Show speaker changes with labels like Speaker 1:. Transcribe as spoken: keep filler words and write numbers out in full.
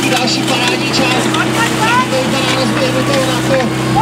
Speaker 1: další parádní čas. Tak to vypadá rozběhnutou na to.